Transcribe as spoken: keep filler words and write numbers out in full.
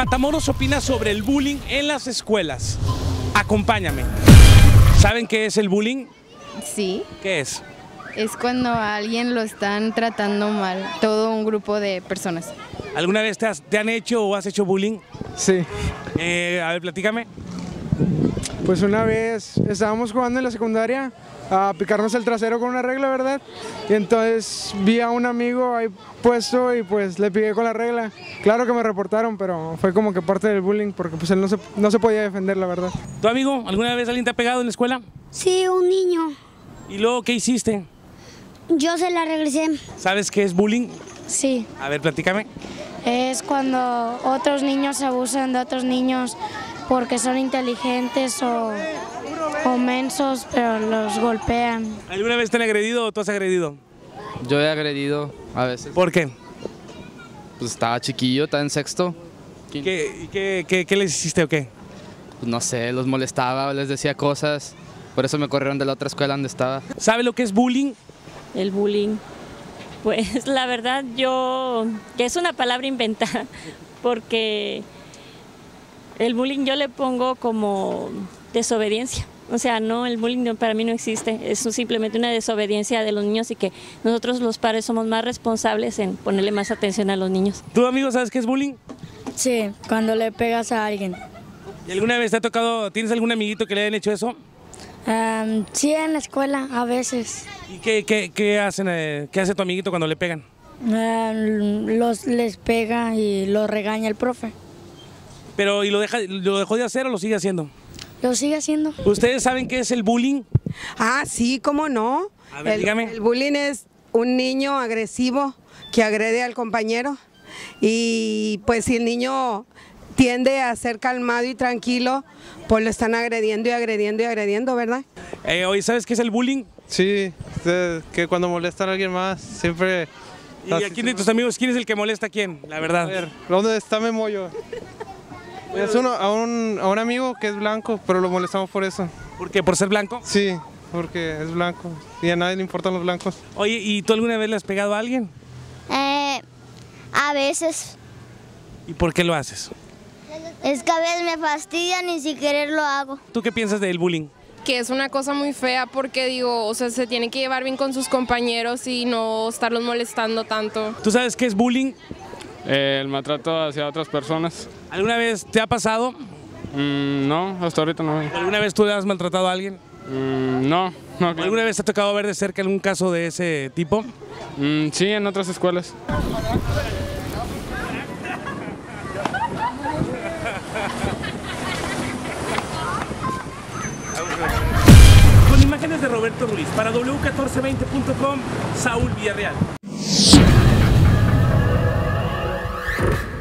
Matamoros opina sobre el bullying en las escuelas. Acompáñame. ¿Saben qué es el bullying? Sí. ¿Qué es? Es cuando a alguien lo están tratando mal, todo un grupo de personas. ¿Alguna vez te, has, te han hecho o has hecho bullying? Sí. Eh, a ver, platícame. Pues una vez estábamos jugando en la secundaria a picarnos el trasero con una regla, ¿verdad? Y entonces vi a un amigo ahí puesto y pues le piqué con la regla. Claro que me reportaron, pero fue como que parte del bullying porque pues él no se, no se podía defender, la verdad. ¿Tu amigo, alguna vez alguien te ha pegado en la escuela? Sí, un niño. ¿Y luego qué hiciste? Yo se la regresé. ¿Sabes qué es bullying? Sí. A ver, platícame. Es cuando otros niños abusan de otros niños porque son inteligentes o, o mensos, pero los golpean. ¿Alguna vez te han agredido o tú has agredido? Yo he agredido a veces. ¿Por qué? Pues estaba chiquillo, estaba en sexto. ¿Qué, qué, qué, qué les hiciste o qué? Pues no sé, los molestaba, les decía cosas. Por eso me corrieron de la otra escuela donde estaba. ¿Sabe lo que es bullying? El bullying, pues la verdad yo, que es una palabra inventada, porque el bullying yo le pongo como desobediencia. O sea, no, el bullying no, para mí no existe, es simplemente una desobediencia de los niños y que nosotros los padres somos más responsables en ponerle más atención a los niños. ¿Tú, amigo, sabes qué es bullying? Sí, cuando le pegas a alguien. ¿Y alguna vez te ha tocado, tienes algún amiguito que le hayan hecho eso? Um, sí, en la escuela, a veces. ¿Y qué, qué, qué, hacen, eh, qué hace tu amiguito cuando le pegan? Uh, los les pega y lo regaña el profe. Pero, ¿y lo, deja, lo dejó de hacer o lo sigue haciendo? Lo sigue haciendo. ¿Ustedes saben qué es el bullying? Ah, sí, ¿cómo no? A ver, el, dígame. El bullying es un niño agresivo que agrede al compañero y pues si el niño tiende a ser calmado y tranquilo, pues lo están agrediendo y agrediendo y agrediendo, ¿verdad? Eh, oye, ¿sabes qué es el bullying? Sí, que cuando molestan a alguien más, siempre... ¿Y a quién de tus amigos, quién es el que molesta a quién, la verdad? A ver, ¿dónde está Memollo? Es uno, a, un, a un amigo que es blanco, pero lo molestamos por eso. ¿Por qué? ¿Por ser blanco? Sí, porque es blanco y a nadie le importan los blancos. Oye, ¿y tú alguna vez le has pegado a alguien? Eh, a veces. ¿Y por qué lo haces? Es que a veces me fastidian y sin querer lo hago. ¿Tú qué piensas del bullying? Que es una cosa muy fea porque digo, o sea, se tiene que llevar bien con sus compañeros y no estarlos molestando tanto. ¿Tú sabes qué es bullying? Eh, el maltrato hacia otras personas. ¿Alguna vez te ha pasado? Mm, no, hasta ahorita no. ¿Alguna vez tú le has maltratado a alguien? Mm, no, no. Claro. ¿Alguna vez te ha tocado ver de cerca algún caso de ese tipo? Mm, sí, en otras escuelas. Con imágenes de Roberto Ruiz, para W catorce veinte punto com, Saúl Villarreal.